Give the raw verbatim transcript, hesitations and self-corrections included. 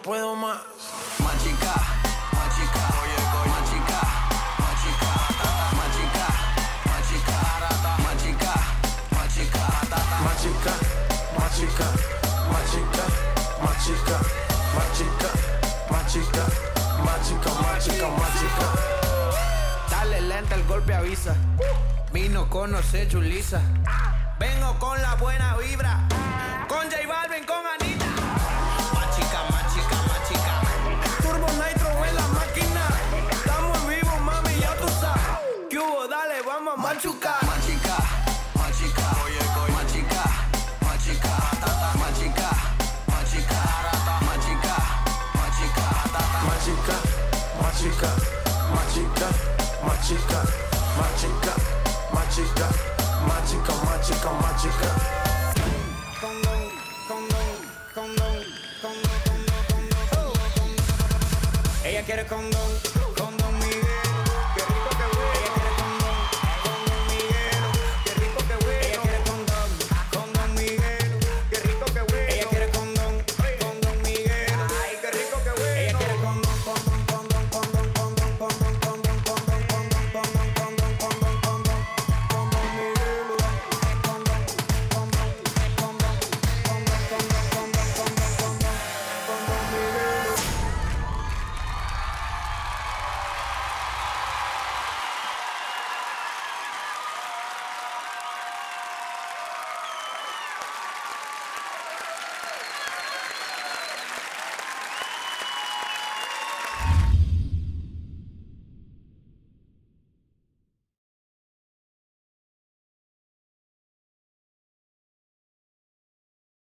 no puedo más. Machica, machica, oye, machica, machica, machica, machica, machica, machica, Machica, machica, machica, machica, machica, machica, machica, machica, machica. Dale lenta, el golpe avisa. Vino conoce chulisa. Vengo con la buena vibra. Con J Balvin, con Anita. Machica, machica, machica. Turbo Nitro en la máquina. Estamos en vivo, mami, ya tú sabes. ¿Qué hubo? Dale, vamos a machucar. machica, machica, oye, machica, machica, machica, machica, machica, machica, Machica, machica, machica, machica, machica, machica, machica, machica, machica. Condón, condón, condón, condón, condón, condón, condón. Ella quiere condón.